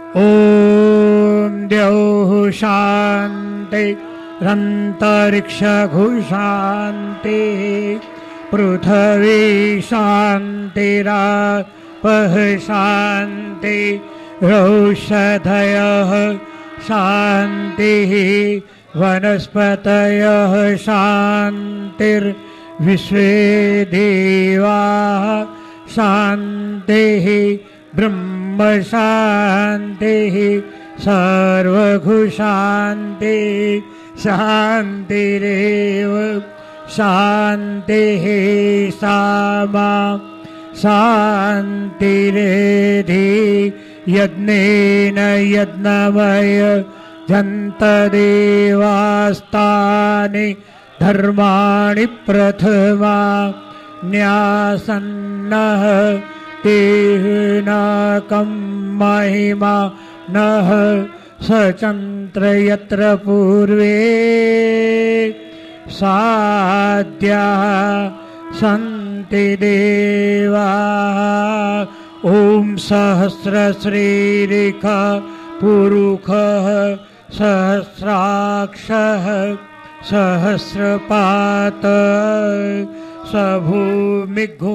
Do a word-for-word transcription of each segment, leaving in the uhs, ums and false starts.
ॐ द्यौः शान्ति रन्तरिक्षगु शान्ति पृथ्वी शान्तिरापः शान्ति रौषधयः शान्तिः वनस्पतयः शान्तिर्विश्वे देवाः शान्तिः ब्रह्म शान्तिः सर्वगु शान्ति शान्तिरेव शान्तिः सामा शान्तिरेधि यज्ञेन यज्ञमय जन्तदेवास्तानि धर्माणि प्रथमा न्यासन्नः तेनाकं महिमा नः सचन्त्र यत्र पूर्वे साद्याः सन्ति देवाः। ॐ सहस्रश्रीरेखा पुरुखः सहस्राक्षः सहस्रपात सभूमिघु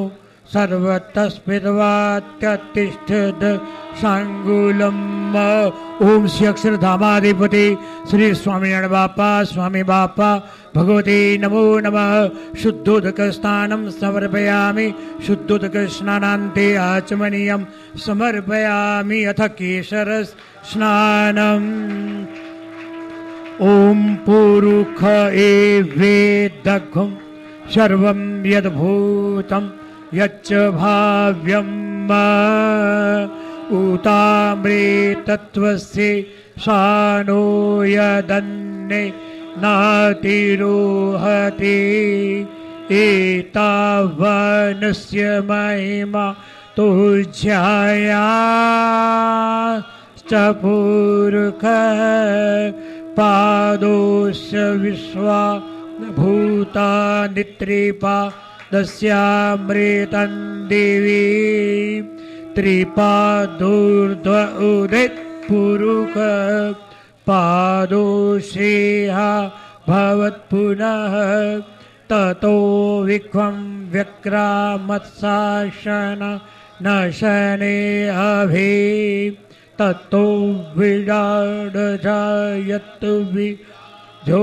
सर्वतस्मिद्वात्यतिष्ठद शांगुलम। ओम श्री अक्षरधामाधिपति श्री स्वामिनारायण बापा स्वामी बापा भगवते नमो नमः। शुद्धोदक स्नानं समर्पयामि शुद्धोदक स्नानान्ते आचमनीयं समर्पयामि अथ केशर स्नानम्। ओम पुरुख एवेदघं सर्वं यद्भूतं यच्च भाव्यं उतामृतत्वस्य शानो यदन्ये नातिरोहति एतावनस्य महिमा तुज्यायाश्च पुरुषः पादोस्य विश्वा भूतानि त्रिपादस्यामृतं देवी त्रिपादोर्ध्व उदित पुरुष पादोश्रेयः भवत्पुनः ततो विक्वं व्यक्रामत्साशन न शने अभि ततो विडाडजायत विजो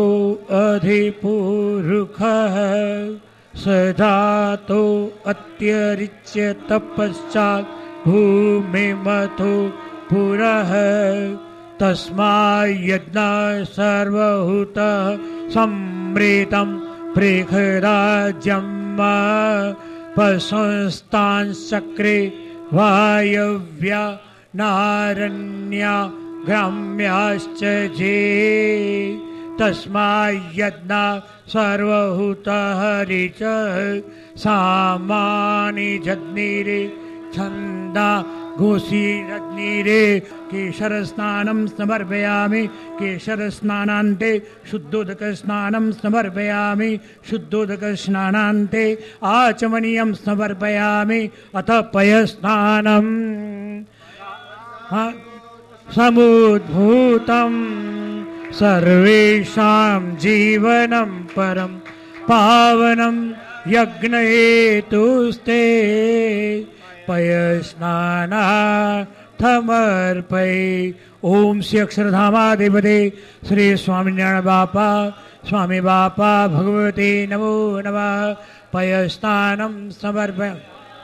अधिपुरुषः स जातो अत्यरिच्य तपश्चात् भूमिमथो पुरः तस्मायज्ञः सर्वभूतः सम्मृतं प्रेखराज्यम् पशुंस्तांश्चक्रे वायव्या नारण्या ग्राम्याश्च जे तस्मायज्ञः सर्वभूतः ऋचः सामानि जज्ञिरे छन्दा घोषीरग्निरे केशर स्नानं समर्पयामि केशर स्नानान्ते शुद्धोदक स्नानं समर्पयामि शुद्धोदक स्नानान्ते आचमनीयं समर्पयामि अथ पय स्नानं समुद्भूतं सर्वेषां जीवनं परं पावनं यज्ञहेतुस्ते पय स्नानार्थमर्पये। ओम श्री अक्षरधामाधिपते श्री स्वामिनारायण बापा स्वामी बापा भगवते नमो नमः। पय स्नानं समर्पय।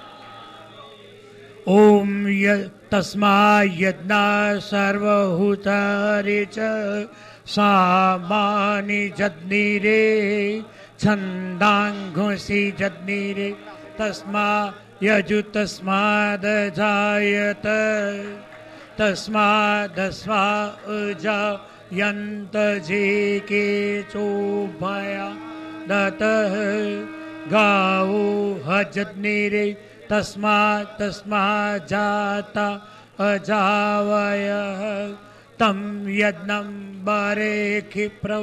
ओम तस्मायज्ञः सर्वभूतानि च सामानि जज्ञिरे छन्दांघोषि जज्ञिरे तस्मा यजु तस्मादजायत तस्मादस्वा उजायन्त जे के चोभया दतः गावो हजज्ञिरे तस्मात् तस्मात् जाता अजावयः तं यज्ञं बरे क्षिप्रौ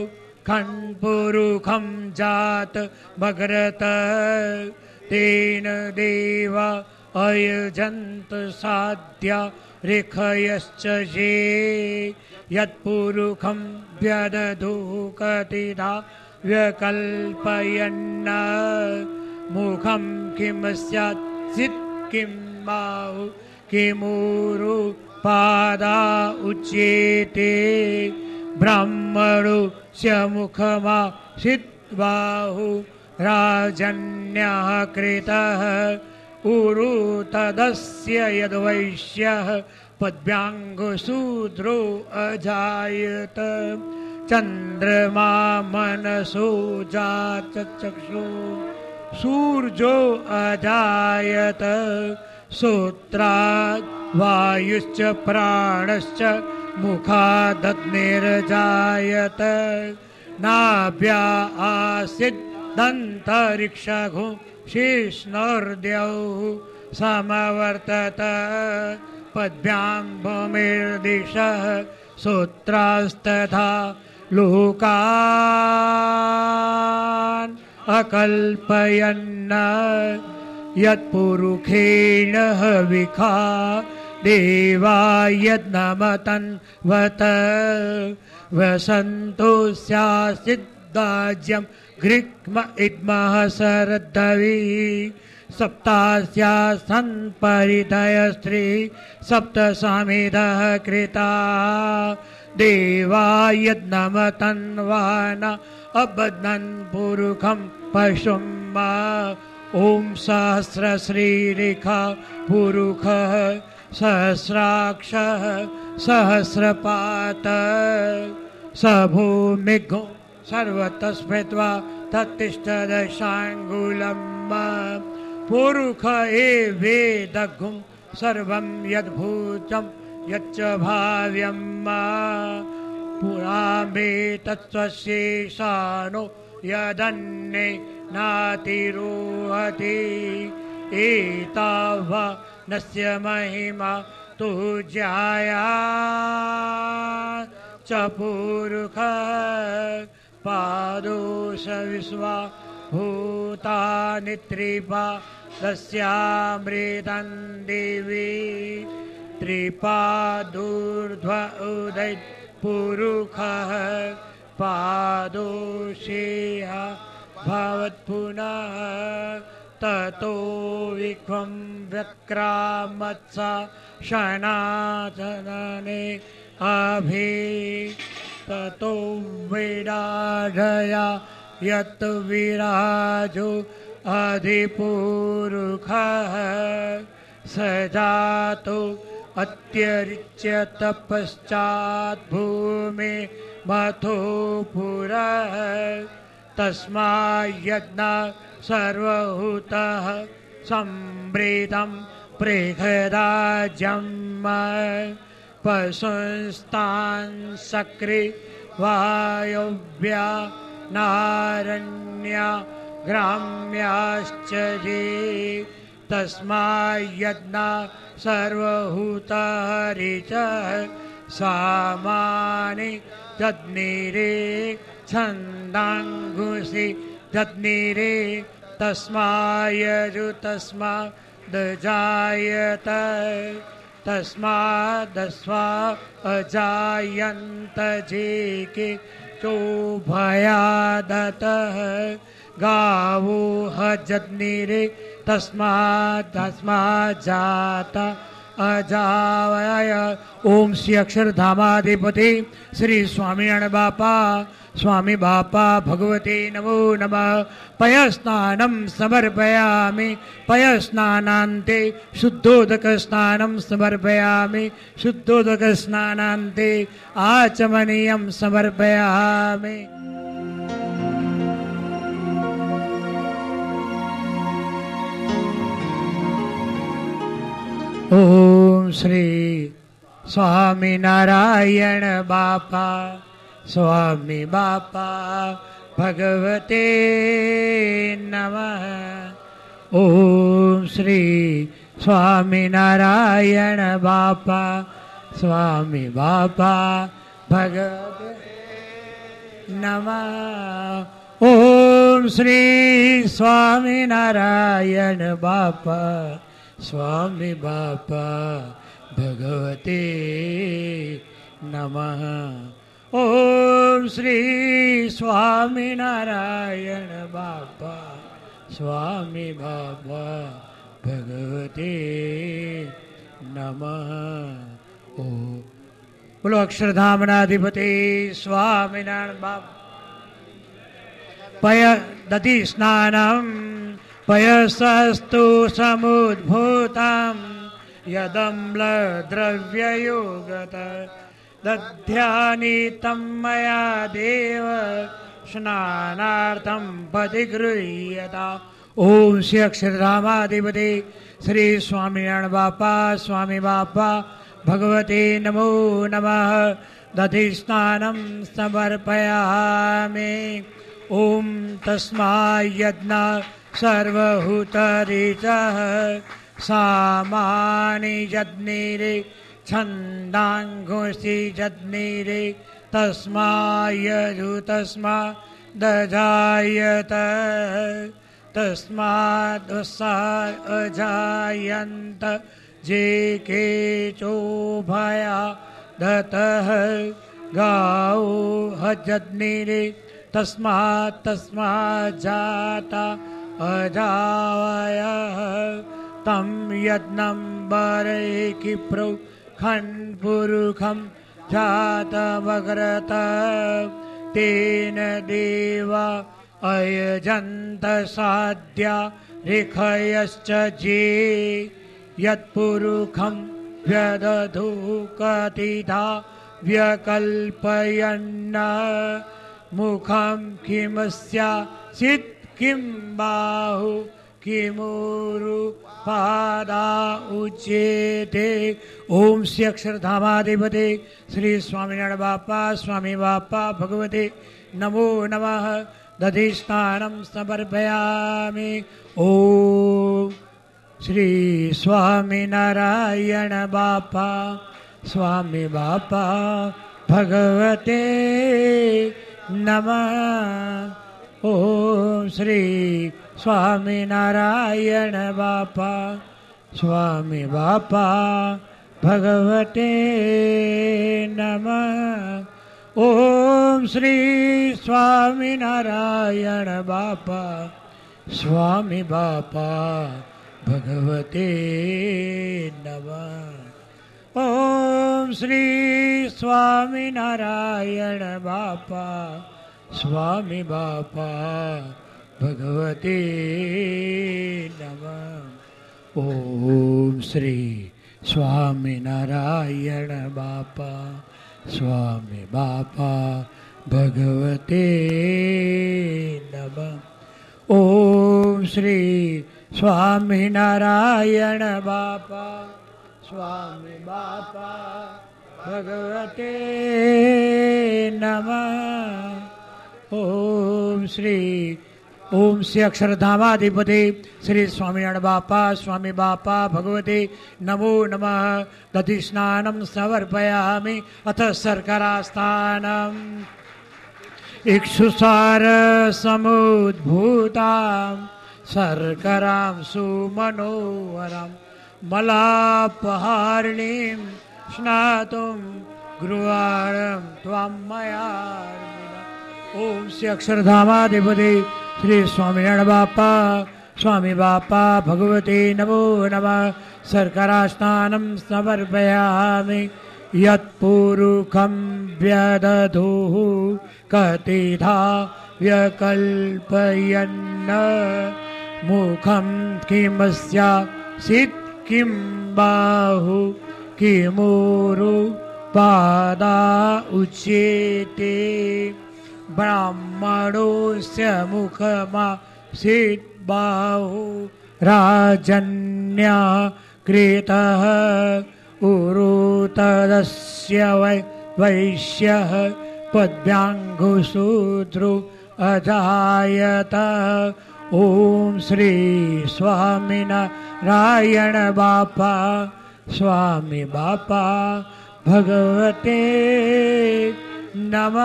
खण्पुरुखं जात भगरत तेन देवा अयजन्त साध्या रेखयश्च ये यत्पुरुखं व्यदधुकतिधा व्यकल्पयन्न मुखं किं स्यात् सित् किं बाहु किमूरु पादा उच्येते ब्राह्मणो स्य मुखमासीत् बाहु राजन्यः कृतः उरु तदस्य यद्वैश्यः पद्भ्याङ्गशूद्रो अजायत चन्द्रमा मनसो जात चक्षु सूर्यो अजायत श्रोत्रात् वायुश्च प्राणश्च मुखादग्निर्जायत नाभ्या आसीत् दन्तरिक्षगो शेषनोर्द्यौः समवर्तत पद्भ्यां भूमिर्दिशः श्रोत्रास्तथा लोकान् अकल्पयन्न यत्पुरुषेण हविखा देवा यज्ञमतन्वत वसन्तो स्यासिद्दाज्यं गृह्म इद्मः सरद्धवी सप्तास्यासन् परिधयस्त्री सप्त समिधः कृता देवा यज्ञमतन्वान अबध्नन् पुरुखं पशुं ॐ सहस्रश्रीरेखा पुरुखः सहस्राक्षः सहस्रपात स भूमिघो सर्वतः स्मृत्वा तत्तिष्ठदशाङ्गुलं पुरुख एवेदघुं सर्वं यद्भूतं यच्च भाव्यं पुरा मे तत्त्वशेषाणो यदन्ये नातिरोहति एतावा नस्य महिमा तु ज्याया च पुरुषः पादोष विश्वा भूतानि त्रिपादस्यामृतं देवी त्रिपादूर्ध्व उदय पुरुषः पादोषेह भवत्पुनः ततो विश्वं व्यक्रामत्सा शनातनने अभि ततो विराजया यत् विराजो अधिपुरुषः स जातो अत्यरिच्य तपश्चात् भूमि मथो पुरः तस्मायज्ञ सर्वभूतः संवृतं प्रेखदाज्यं पशुस्तान् सक्रि वायव्या नारण्या ग्राम्याश्च ये तस्मायज्ञ सर्वभूतानि च सामानि तद्नीरे छन्दांगुषि तद्नीरे तस्मायजु तस्मादजायत तस्मादस्वा अजायन्त जेके चोभयादतः गावो हजद्नीरे तस्मात् तस्मात् जाता अजावय। ओम श्री अक्षरधामाधिपति श्री स्वामिनारायण बापा स्वामी बापा भगवते नमो नमः। पयस्नानं समर्पयामि पयस्नानान्ते शुद्धोदकस्नानं समर्पयामि शुद्धोदकस्नानान्ते आचमनीयं समर्पयामि। ओम श्री स्वामीनारायण बापा स्वामी बापा भगवते नमः। ओम श्री स्वामीनारायण बापा स्वामी बापा भगवते नमः। ओम श्री स्वामीनारायण बापा સ્વામી બાપા ભગવતે નમઃ. ઓમ શ્રી સ્વામિનારાયણ બાપા સ્વામી બાપા ભગવતે નમઃ. ઓ બોલો અક્ષરધામના અધિપતિ સ્વામિનારાયણ બાપા. પય દધી સ્નાનમ પયસસ્તુ સમુદ્ભૂતમ યદમ્લ દ્રવ્યયોગત દધ્યાનિ મયા દેવ સ્નાનાર્થમ પતિગૃહ્યતા. ઓમ શ્રી અક્ષરધામાધિપતિ શ્રી સ્વામિનારાયણ બાપા સ્વામી બાપા ભગવતે નમો નમઃ. દધી સ્નાનમ સમર્પયામિ. ઓમ તસ્માયજ્ઞ સર્વહૂતરીચ સામાનિ જજ્ઞિરે છંદાંગુષિ જજ્ઞિરે તસ્માયજુ તસ્મા દજાયત તસ્માદ અજાયંત જે કેચોભયા દતઃ ગાઓ હજજ્ઞિરે તસ્માત તસ્માત જાતા અજાવય તમ યજ્ઞમ બરે કિપ્રો ખંડપુરુખમ જાતમગ્રત તેન દેવા અયજંત સાધ્યા રેખયશ્ચ જે યત્પુરુખમ વ્યદધુ કતિધા વ્યકલ્પયન્ન મુખમ કિમસ્યા સિદ્ધ કિમ બાહુ કિમુરુ પાદા ઉચ્યતે. ઓમ શ્રી અક્ષરધામાધિપતિ શ્રી સ્વામિનારાયણ બાપા સ્વામી બાપા ભગવતે નમો નમઃ. દધી સ્નાનમ સમર્પયામિ. ઓમ શ્રી સ્વામિનારાયણ બાપા સ્વામી બાપા ભગવતે નમઃ. ઓમ શ્રી સ્વામિનારાયણ બાપા સ્વામી બાપા ભગવતે નમઃ. ઓમ શ્રી સ્વામિનારાયણ બાપા સ્વામી બાપા ભગવતે નમઃ. ઓમ શ્રી સ્વામિનારાયણ બાપા સ્વામી બાપા ભગવતે નમઃ. ઓમ શ્રી સ્વામિનારાયણ બાપા સ્વામી બાપા ભગવતે નમઃ. ઓમ શ્રી સ્વામિનારાયણ બાપા સ્વામી બાપા ભગવતે નમઃ. ઓમ શ્રી ઓમ શ્રી અક્ષરધામાધિપતિ શ્રી સ્વામિનારાયણ બાપા સ્વામી બાપા ભગવતે નમો નમઃ. દધી સ્નાનમ સમર્પયામિ. અથ શર્કરા સ્થાનમ ઇક્ષુસાર સમુદ્ભૂતામ શર્કરામ સુમનોવરમ મલાપહારિણીમ સ્નાતુમ ગૃહાણમ ત્વામ મયા. ઓમ શ્રી અક્ષરધામાધિપતિ શ્રી સ્વામિનારાયણ બાપા સ્વામી બાપા ભગવતે નમો નમઃ. શર્કરા સ્નાનમ સમર્પયામિ. યત્પુરુખમ વ્યદધુઃ કતિધા વ્યકલ્પયન્ન મુખમ કિમસ્યા સિદ્ધ કિમ બાહુ કિમુરુ પાદા ઉચ્યતે. બ્રાહ્મણોસ્ય મુખમાં સિદ્ધ બાહુ રાજન્યા કૃતઃ ઉરુતરસ્ય વૈ વૈશ્યઃ પદ્ભ્યાંગુસૂત્રુ અજાયત. ઓમ શ્રી સ્વામિનારાયણ બાપા સ્વામી બાપા ભગવતે નમઃ.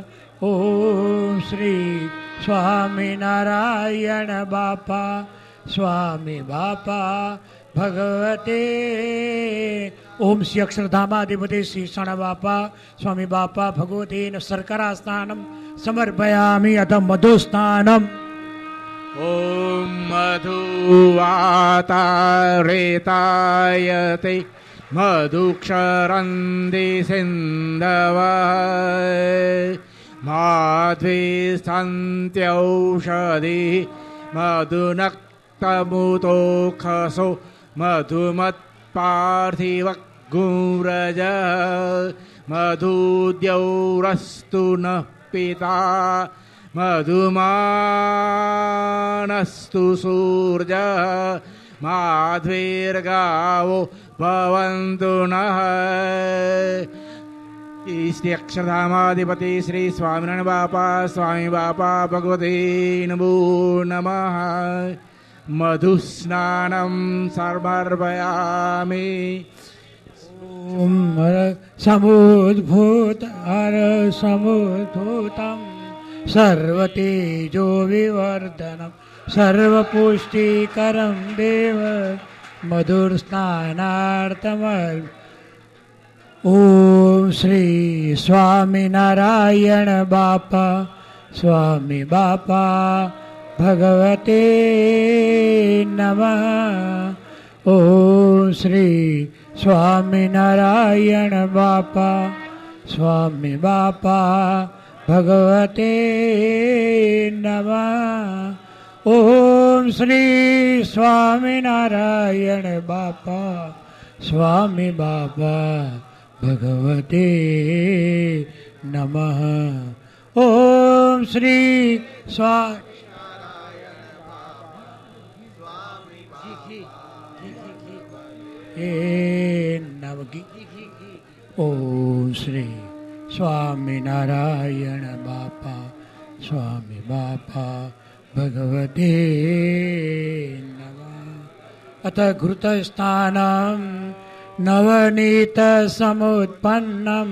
ઓમ શ્રી સ્વામિનારાયણ બાપા स्वामी बापा भगवते। ओम श्री अक्षरधामाधिपते श्री शरण बापा स्वामी बापा भगवते न शर्करा स्नानम समर्पयामि अथ मधु स्नानम। ओम मधुवातारेतायते मधुक्षरन्ति सिन्धवः माध्वीस्थन्त्यौषधिः मधुनक्तमुतोखसो मधुमत्पार्थिवगुरजः मधुद्यौरस्तु नः पिता मधुमानस्तु सूर्यः माध्वीर्गावो भवन्तु नः। श्री अक्षरधामाधिपति श्री स्वामिनारायण बापा स्वामी बापा भगवते नमो नमः। मधुस्नानं समर्पयामि। ओम हर समुद्भूत हर समुद्भूतं सर्वतेजो विवर्धनं सर्वपुष्टिकरं देव मधुस्नानार्थमर्। ओम श्री स्वामिनारायण बापा स्वामी बापा भगवते नमः। ओम श्री स्वामिनारायण बापा स्वामी बापा भगवते नमः। ओम श्री स्वामिनारायण बापा स्वामी बापा भगवते नमः। ओम श्री स्वा नमः। ओम श्री स्वामिनारायण बापा स्वामी बापा भगवते नमः। अथ घृतस्थानं नवनीत समुत्पन्नं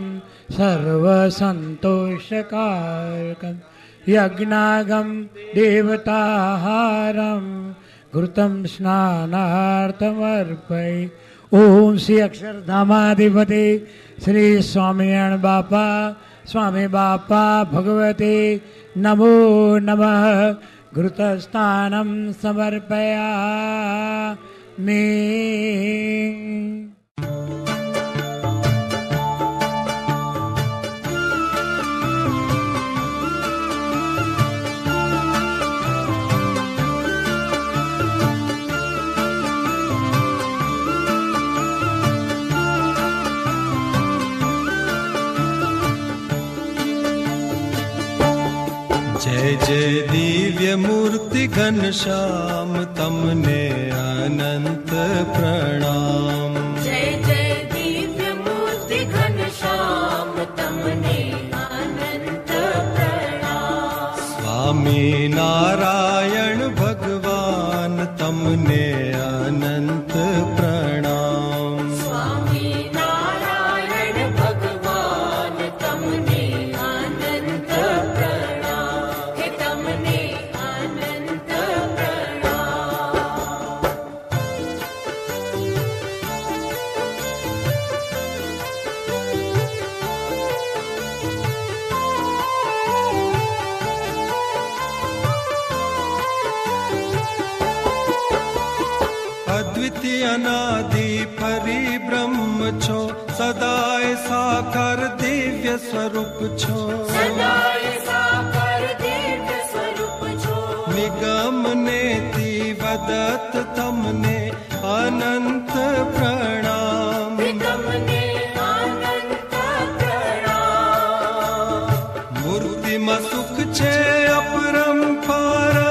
सर्वसन्तोषकारकं यज्ञागं देवताहारं घृतं स्नानार्थमर्पय। ओम श्री अक्षरधामाधिपते श्री स्वामिनारायण बापा स्वामी बापा भगवते नमो नमः। घृतस्थानं समर्पयामि। जय जय दिव्य मूर्ति घनश्याम तमने अनंत प्रणाम। जय जय दिव्य मूर्ति घनश्याम तमने अनंत प्रणाम। स्वामी नारायण भगवान तमने अनंत प्रणाम। स्वामी नारायण भगवान तमने अनंत प्रणाम। हे तमने अनंत प्रणाम। अद्वितीय अनादि परिब्रह्म छो सदाय साकार दिव्य स्वरूप छो। सदाय साकार दिव्य स्वरूप छो। निगम नेति वदत तमने अनंत प्रणाम। तमने अनंत प्रणाम। मूर्ति में सुख छे अपरंपारा।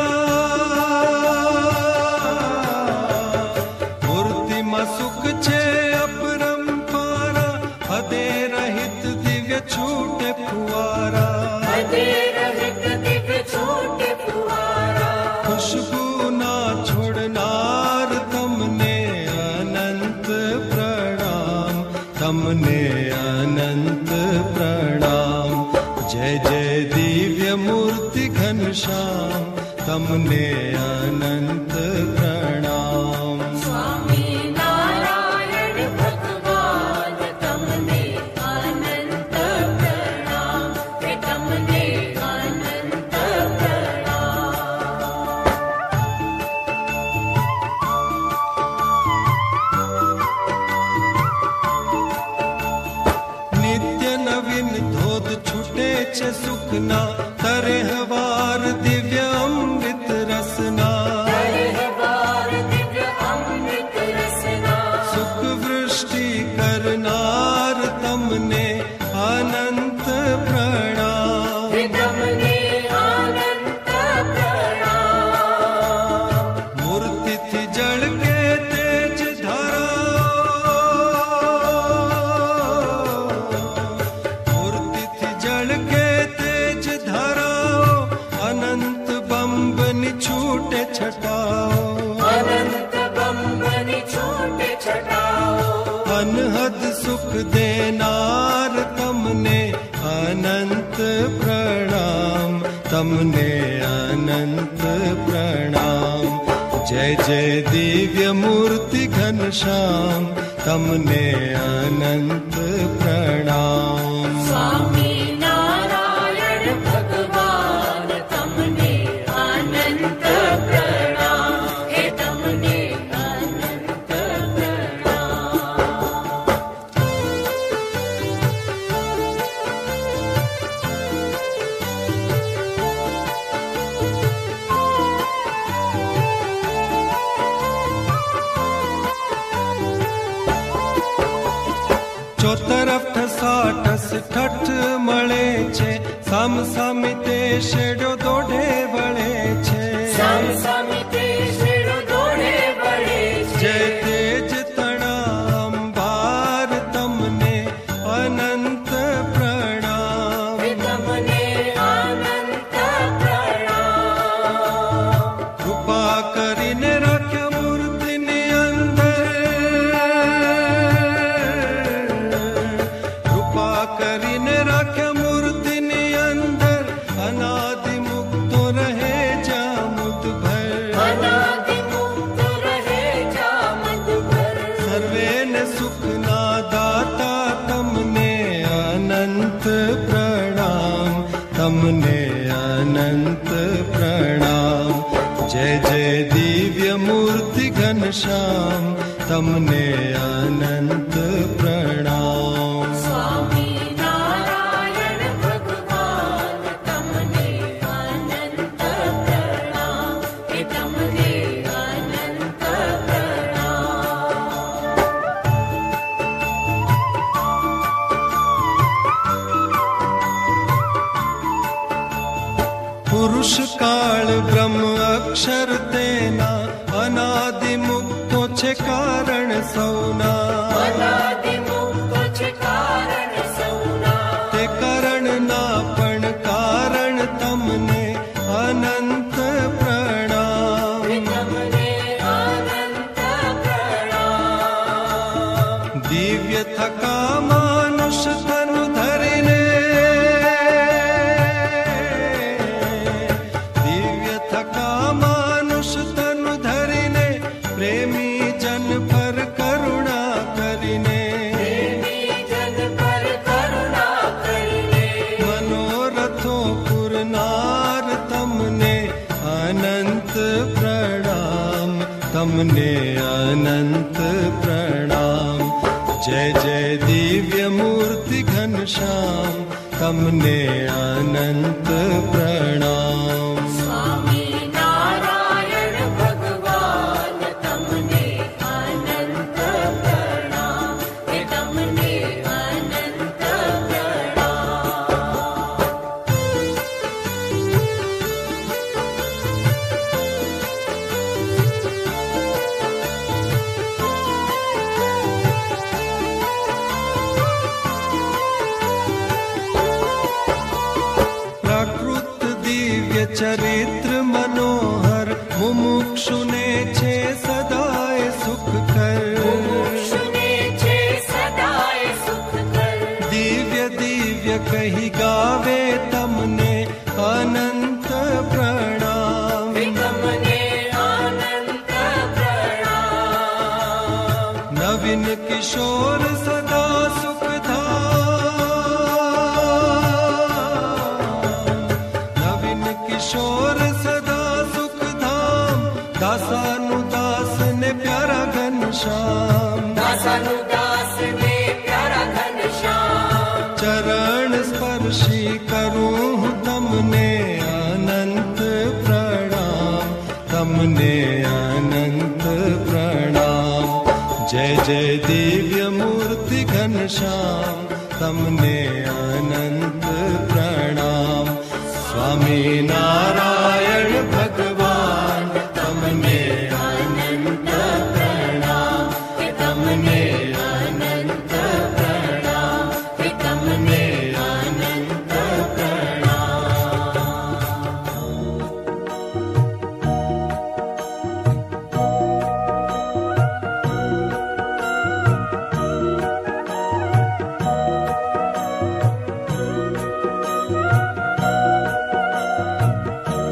मूर्ति में सुख छे अपरंपारा। हदे रहित दिव्य छूटे फुआरा। हदे रहित दिव्य छूटे फुआरा। खुशबू ना छोड़नार तमने अनंत प्रणाम। तमने अनंत प्रणाम। जय जय दिव्य मूर्ति घनश्याम तमने अनंत प्रणाम। अनंत प्रणाम। जय जय दिव्य मूर्ति घनश्याम तमने अनंत प्रणाम। स्वामी नारायण भगवान तमने अनंत प्रणाम। हे तमने अनंत ચોતરફ ઠસાઠસ ઠઠ મળે છે, સામ સામી તે શેડો દોઢે વળે છે। સામ સામી તે શેડો દોડે વળે છે। જય તેજ તણા અંબાર તમને અનંત પ્રણામ। હે તમને અનંત પ્રણામ। કૃપા કરીને રાખ્યા મૂર્તિની અંદર, કૃપા કરીને રાખ્યા મૂર્તિની અંદર, અનાદિ મુક્તો રહે જા મુદભર। અનાદિ મુક્ત રહે જા મધુકર। સર્વેને સુખના દાતા તમને અનંત પ્રણામ, તમને અનંત પ્રણામ। જય જય દિવ્ય મૂર્તિ ઘનશ્યામ તમને અનંત પ્રણામ। સ્વામી નારાયણ ભગવાન તમને અનંત પ્રણામ। હે તમને અનંત પ્રણામ। પુરુષ કાળ બ્રહ્મ અક્ષર તેના, અનાદિ મુક્તો છે કારણ સૌના। અનાદિ મુક્ત છે કારણ સૌના। તે કરણના પણ કારણ તમને અનંત પ્રણામ। હે તમને અનંત પ્રણામ। દિવ્ય થકા માનુષ તનુ ધરીને, દિવ્ય થકા માનુષ તનુ ધરીને, પ્રેમી જન પર કરુણા કરીને, પ્રેમી જન પર કરુણા કરીને, મનોરથો પૂરનાર તમને અનંત પ્રણામ, તમને અનંત પ્રણામ। જય જય દિવ્ય મૂર્તિ ઘનશ્યામ તમને અનંત પ્રણામ। સ્વામી નારાયણ ભગવાન તમને અનંત પ્રણામ। હે તમને અનંત પ્રણામ। પ્રાકૃત દિવ્ય ચરિત્ર મનોહર, મુમુક્ષુને છે સદાય સુખ કર। મુમુક્ષુને છે સદાય સુખ કર। દિવ્ય દિવ્ય કહી ગાવે તમને અનંત પ્રણામ। હે તમને અનંત પ્રણામ। નવીન કિશોર સદા સુખધામ, નવીન કિશોર સદા સુખધામ, દાસાનું દાસ ને પ્યારા ઘનશ્યામ। દાસાનુ દાસ ને પ્યારા ઘનશ્યામ। ચરણ સ્પર્શી કરું હું તમને અનંત પ્રણામ, તમને અનંત પ્રણામ। જય જય દિવ્ય મૂર્તિ ઘનશ્યામ તમને અનંત પ્રણામ। સ્વામી નારાયણ ભગવાન તમને અનંત પ્રણામ। હે તમને અનંત પ્રણામ। હે તમને અનંત પ્રણામ।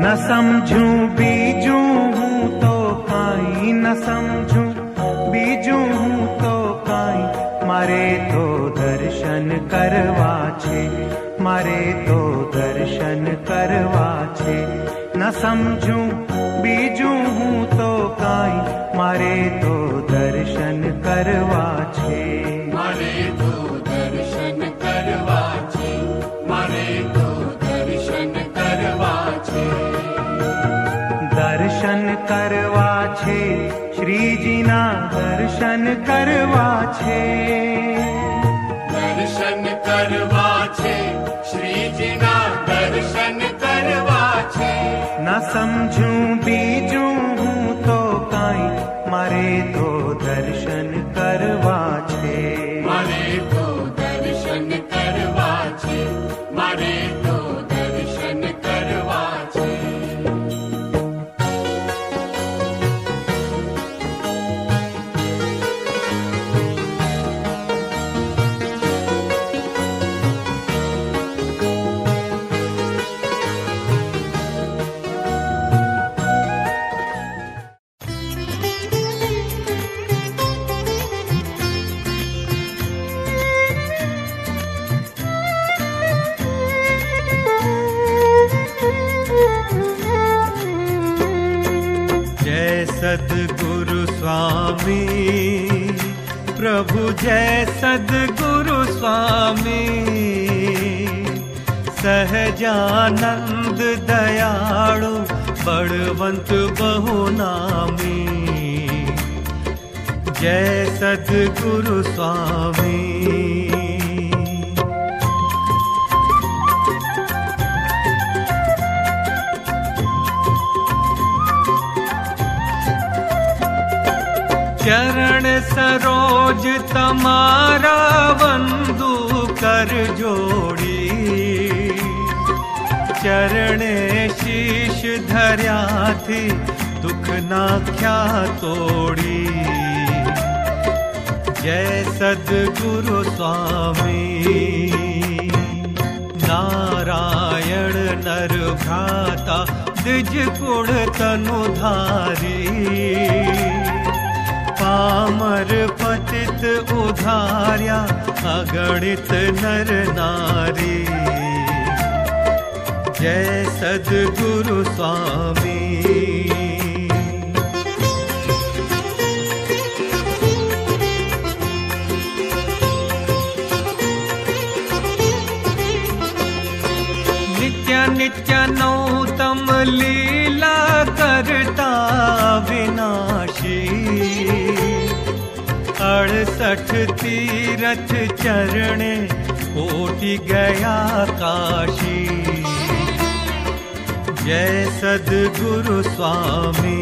न समझूं बीजू हूँ तो काई, न समझूं बीजू हूँ तो काई, मारे तो दर्शन करवा छे, मारे तो दर्शन करवा छे। न समझूं बीजू हूँ तो काई, मारे तो दर्शन करवा छे, मारे तो दर्शन करवा छे, मारे तो दर्शन करवा छे। दर्शन करवा छे श्री जी ना दर्शन करवा छे, दर्शन करवा छे श्री जी ना दर्शन करवा छे। न समझूं बीजू हूँ तो काई, मारे तो दर्शन करवा छे, मारे तो दर्शन करवा छे, मारे तो दर्शन करवा छे। सद्गुरु स्वामी प्रभु जय सद्गुरु स्वामी, सहजानंद दयाळु बड़वंत बहुनामी, जय सद्गुरु स्वामी। चरण सरोज तमारा वंदु कर जोड़ी, चरणे शीश धर्या थी दुख नाख्या तोड़ी, जय सद्गुरु स्वामी। नारायण नर भ्राता द्विज गुण तनु धारी, पामर पतित उधार्या अगणित नर नारी, जय सद्गुरु स्वामी। नित्य नित्य नौतम लीला करता विनाशी, अड़सठ तीरथ चरणे कोटि गया काशी, जय सद्गुरु स्वामी।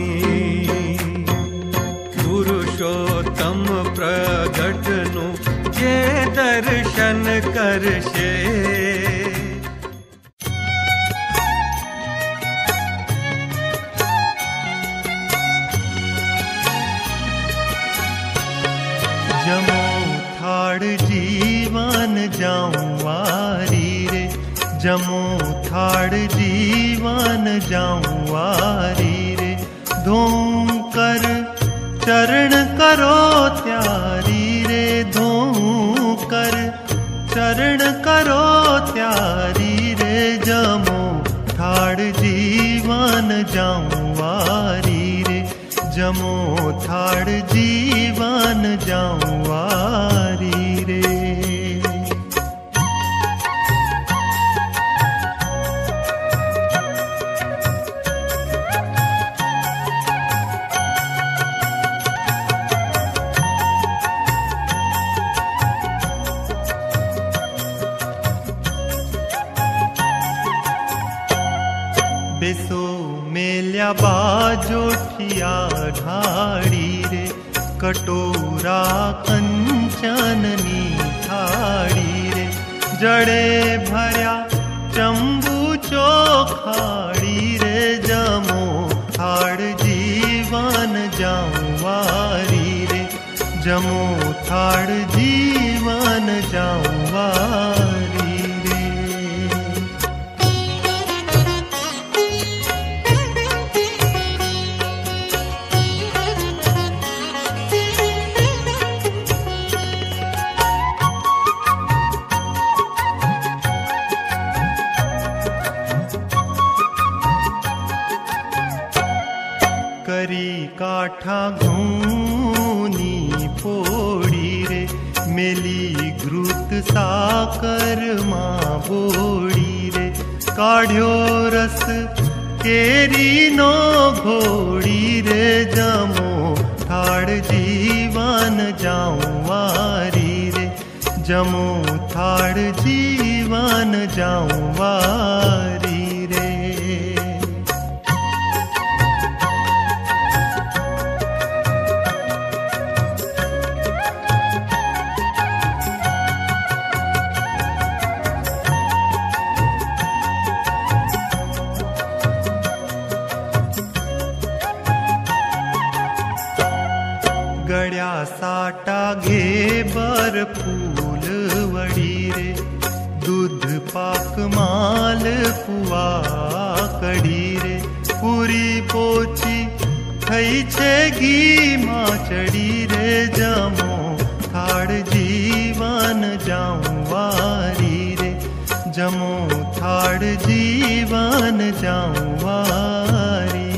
पुरुषोत्तम प्रगटनु जे दर्शन करशे, जमो थाड़ जीवन जाऊं वारी रे, जमो थाड़ जीवन जाऊं वारी रे, धोऊं कर चरण करो त्यारी रे, धोऊं कर चरण करो त्यारी रे, जमो थाड़ जीवन जाऊं वारी रे, जमो थाड़ जीवन जाऊं वारी रे। बेसो मेल्या बाजोठिया ढाड़ी रे, कटोरा कंचननी थाड़ी रे, जड़े भर्या चंबू चोखाड़ी रे, जमो थाड़ जीवन जाऊं वारी रे, जमो थाड़ जीवन जाऊं वारी रे। काठा घऊनी पोड़ी रे मेली घृत साकर माँ बोड़ी रे काढ़्यो रस केरी नो घोड़ी रे जमो ठाड़ जीवन जाऊं वारी रे जमो ठाड़ जीवन जाऊं वारी रे। गड्या साटा घे बर फूल वड़ी रे दूध पाक माल पुआ कड़ी रे पूरी पोची थई छे घी माँ चढ़ी रे जमो थाड़ जीवन जाऊं वारी रे जमो थाड़ जीवन जाऊं वारी